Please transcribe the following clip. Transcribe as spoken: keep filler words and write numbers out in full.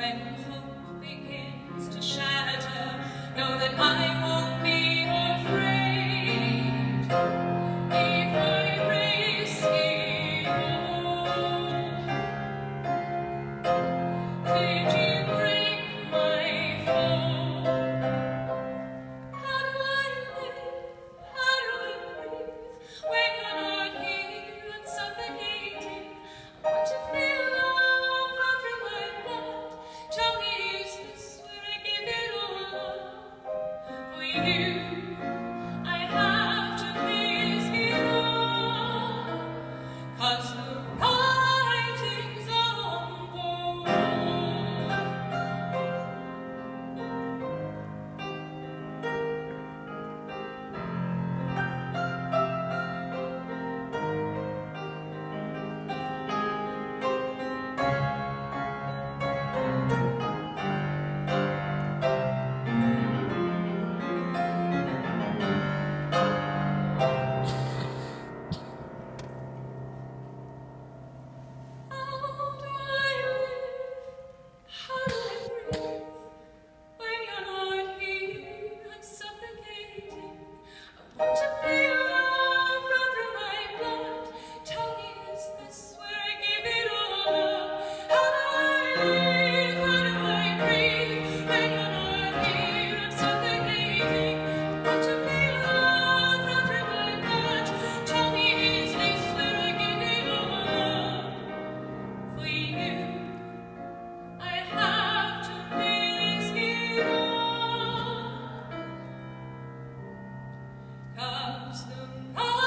when hope begins to shatter, know that I won't be afraid if I risk it all. Did you break my fall? How do I live? How do I breathe when you're not here and suffocating? I want to feel love run through my blood. Tell me, is this where I give it all up? For you, I have to risk it all, 'cause the writing's on the wall. How do I live? How do I breathe when you're not here and suffocating? I want to feel love run through my blood. Tell me, is this where I give it all up? How do I live? How do I breathe when you're not here and suffocating? I want to feel love run through my blood. Tell me, is this where I give it all up? For you, I have to risk it all, 'cause the